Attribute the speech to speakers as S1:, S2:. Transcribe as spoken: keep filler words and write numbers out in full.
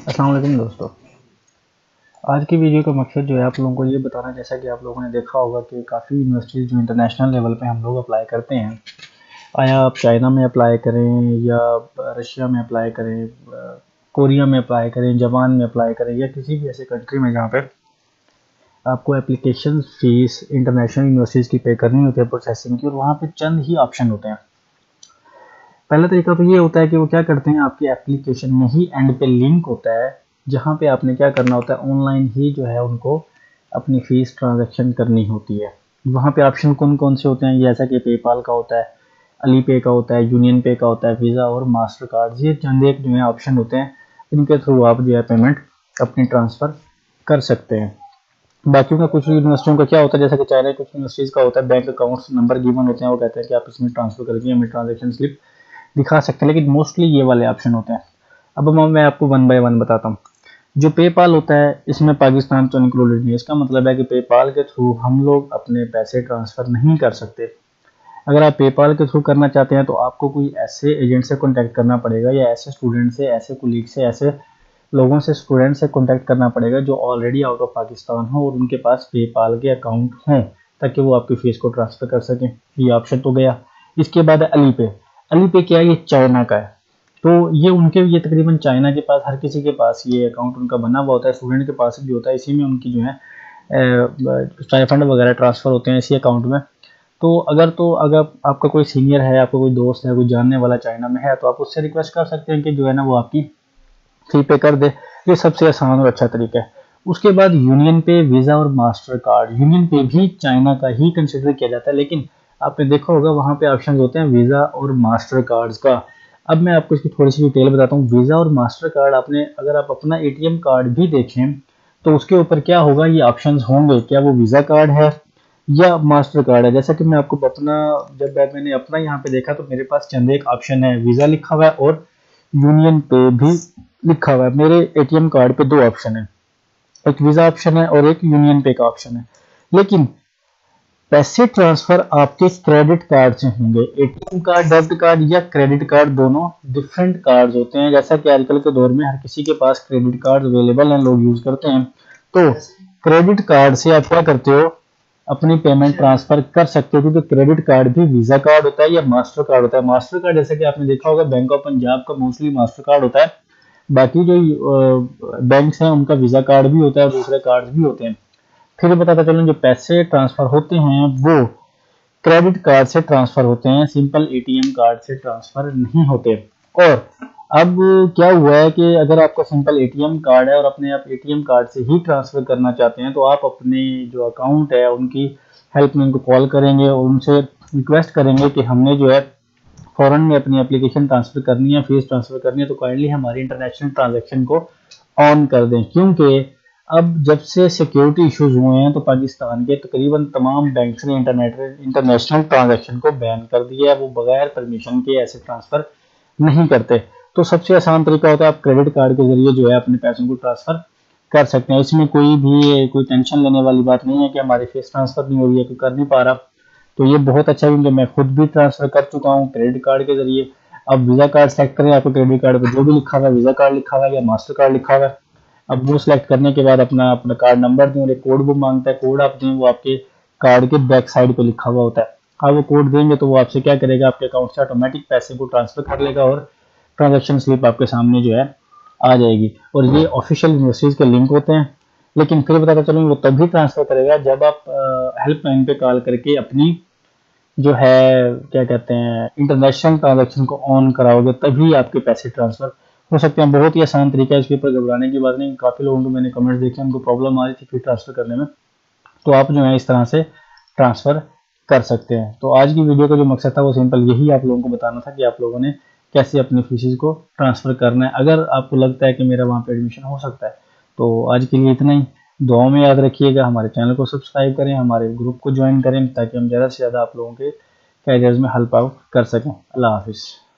S1: अस्सलाम वालेकुम दोस्तों। आज की वीडियो का मकसद जो है आप लोगों को ये बताना, जैसा कि आप लोगों ने देखा होगा कि काफ़ी यूनिवर्सिटीज़ जो इंटरनेशनल लेवल पे हम लोग अप्लाई करते हैं, आया आप चाइना में अप्लाई करें या रशिया में अप्लाई करें, कोरिया में अप्लाई करें, जापान में अप्लाई करें या किसी भी ऐसे कंट्री में जहाँ पे आपको एप्लीकेशन फ़ीस इंटरनेशनल यूनिवर्सिटीज़ की पे करनी होती है प्रोसेसिंग की, और वहाँ पर चंद ही ऑप्शन होते हैं। पहला तरीका तो ये होता है कि वो क्या करते हैं, आपकी एप्लीकेशन में ही एंड पे लिंक होता है जहाँ पे आपने क्या करना होता है, ऑनलाइन ही जो है उनको अपनी फ़ीस ट्रांजैक्शन करनी होती है। वहाँ पे ऑप्शन कौन कौन से होते हैं, जैसा कि पेपाल का होता है, अली पे का होता है, यूनियन पे का होता है, वीज़ा और मास्टर कार्ड, ये चंद एक जो है ऑप्शन होते हैं, इनके थ्रू आप जो है पेमेंट अपनी ट्रांसफ़र कर सकते हैं। बाकी का कुछ यूनिवर्सिटियों का क्या होता है, जैसा कि चाइना कुछ यूनिवर्सिटीज़ का होता है, बैंक अकाउंट्स नंबर गिवन होते हैं, वो कहते हैं कि आप इसमें ट्रांसफ़र करके हमें ट्रांजेक्शन स्लिप दिखा सकते हैं, लेकिन मोस्टली ये वाले ऑप्शन होते हैं। अब मैं आपको वन बाय वन बताता हूँ। जो पेपाल होता है इसमें पाकिस्तान तो इंक्लूडेड नहीं है। इसका मतलब है कि पेपाल के थ्रू हम लोग अपने पैसे ट्रांसफ़र नहीं कर सकते। अगर आप पेपाल के थ्रू करना चाहते हैं तो आपको कोई ऐसे एजेंट से कॉन्टैक्ट करना पड़ेगा, या ऐसे स्टूडेंट से, ऐसे कुलीग से, ऐसे लोगों से, स्टूडेंट से कॉन्टैक्ट करना पड़ेगा जो ऑलरेडी आउट ऑफ पाकिस्तान हो और उनके पास पेपाल के अकाउंट हों, ताकि वो आपकी फ़ीस को ट्रांसफ़र कर सकें। ये ऑप्शन तो गया। इसके बाद है अली पे। अली पे क्या है, ये चाइना का है, तो ये उनके ये तकरीबन चाइना के पास हर किसी के पास ये अकाउंट उनका बना हुआ होता है, स्टूडेंट के पास भी होता है। इसी में उनकी जो है स्टाइपेंड वगैरह ट्रांसफ़र होते हैं इसी अकाउंट में। तो अगर तो अगर आपका कोई सीनियर है, आपका कोई दोस्त है, कोई जानने वाला चाइना में है, तो आप उससे रिक्वेस्ट कर सकते हैं कि जो है ना वो आपकी फ़ी पे कर दे। ये सबसे आसान और अच्छा तरीका है। उसके बाद यूनियन पे, वीज़ा और मास्टर कार्ड। यूनियन पे भी चाइना का ही कंसिडर किया जाता है, लेकिन आपने देखा होगा वहाँ पे ऑप्शन होते हैं वीज़ा और मास्टर कार्ड्स का। अब मैं आपको इसकी थोड़ी सी डिटेल बताता हूँ। वीज़ा और मास्टर कार्ड, आपने अगर आप अपना एटीएम कार्ड भी देखें तो उसके ऊपर क्या होगा, ये ऑप्शंस होंगे, क्या वो वीज़ा कार्ड है या मास्टर कार्ड है। जैसा कि मैं आपको अपना, जब मैंने अपना यहाँ पे देखा तो मेरे पास चंद एक ऑप्शन है, वीज़ा लिखा हुआ है और यूनियन पे भी लिखा हुआ है। मेरे एटीएम कार्ड पे दो ऑप्शन है, एक वीज़ा ऑप्शन है और एक यूनियन पे का ऑप्शन है, लेकिन पैसे ट्रांसफर आपके क्रेडिट कार्ड से होंगे। एटीएम कार्ड, डेबिट कार्ड या क्रेडिट कार्ड, दोनों डिफरेंट कार्ड्स होते हैं। जैसा कि आजकल के दौर में हर किसी के पास क्रेडिट कार्ड अवेलेबल हैं, लोग यूज करते हैं। तो क्रेडिट कार्ड से आप क्या करते हो, अपनी पेमेंट ट्रांसफर कर सकते हो, क्योंकि क्रेडिट कार्ड भी वीजा कार्ड होता है या मास्टर कार्ड होता है। मास्टर कार्ड जैसे कि आपने देखा होगा बैंक ऑफ पंजाब का मोस्टली मास्टर कार्ड होता है, बाकी जो बैंक्स हैं उनका वीजा कार्ड भी होता है और दूसरे कार्ड भी होते हैं। फिर बताता चलूं, जो पैसे ट्रांसफर होते हैं वो क्रेडिट कार्ड से ट्रांसफर होते हैं, सिंपल एटीएम कार्ड से ट्रांसफर नहीं होते। और अब क्या हुआ है कि अगर आपका सिंपल एटीएम कार्ड है और अपने आप एटीएम कार्ड से ही ट्रांसफर करना चाहते हैं, तो आप अपने जो अकाउंट है उनकी हेल्प में उनको कॉल करेंगे और उनसे रिक्वेस्ट करेंगे कि हमने जो है फौरन में अपनी एप्लीकेशन ट्रांसफर करनी है, फीस ट्रांसफर करनी है, तो काइंडली हमारी इंटरनेशनल ट्रांजेक्शन को ऑन कर दें। क्योंकि अब जब से सिक्योरिटी इश्यूज हुए हैं तो पाकिस्तान के तकरीबन तमाम बैंक्स ने इंटरनेट इंटरनेशनल ट्रांजैक्शन को बैन कर दिया है। वो बगैर परमिशन के ऐसे ट्रांसफ़र नहीं करते। तो सबसे आसान तरीका होता है आप क्रेडिट कार्ड के जरिए जो है अपने पैसों को ट्रांसफ़र कर सकते हैं। इसमें कोई भी कोई टेंशन लेने वाली बात नहीं है कि हमारी फीस ट्रांसफ़र नहीं हो रही है, कोई कर नहीं पा रहा। तो ये बहुत अच्छा है, क्योंकि मैं खुद भी ट्रांसफ़र कर चुका हूँ क्रेडिट कार्ड के जरिए। अब वीज़ा कार्ड सेलेक्ट करें, आपको क्रेडिट कार्ड पर जो भी लिखा हुआ है, वीज़ा कार्ड लिखा हुआ है या मास्टर कार्ड लिखा हुआ है, अब वो सिलेक्ट करने के बाद अपना अपना कार्ड नंबर दें और एक कोड वो मांगता है, कोड आप दें, वो आपके कार्ड के बैक साइड पे लिखा हुआ होता है। आप वो कोड देंगे तो वो आपसे क्या करेगा, आपके अकाउंट से ऑटोमेटिक पैसे को ट्रांसफर कर लेगा और ट्रांजैक्शन स्लिप आपके सामने जो है आ जाएगी। और ये ऑफिशियल यूनिवर्सिटीज़ के लिंक होते हैं, लेकिन फिर बताता चलूँ वो तभी ट्रांसफ़र करेगा जब आप हेल्पलाइन पे कॉल करके अपनी जो है क्या कहते हैं इंटरनेशनल ट्रांजैक्शन को ऑन कराओगे, तभी आपके पैसे ट्रांसफ़र हो सकते हैं। बहुत ही आसान तरीका है, इसके ऊपर घबराने की बात नहीं। काफ़ी लोगों को मैंने कमेंट्स देखे, उनको प्रॉब्लम आ रही थी फी ट्रांसफ़र करने में, तो आप जो है इस तरह से ट्रांसफ़र कर सकते हैं। तो आज की वीडियो का जो मकसद था वो सिंपल यही आप लोगों को बताना था कि आप लोगों ने कैसे अपनी फीसिस को ट्रांसफ़र करना है। अगर आपको लगता है कि मेरा वहाँ पे एडमिशन हो सकता है, तो आज के लिए इतना ही। दुआओं में याद रखिएगा, हमारे चैनल को सब्सक्राइब करें, हमारे ग्रुप को ज्वाइन करें, ताकि हम ज़्यादा से ज़्यादा आप लोगों के कैरियर्स में हेल्प आउट कर सकें। अल्लाह हाफिज़।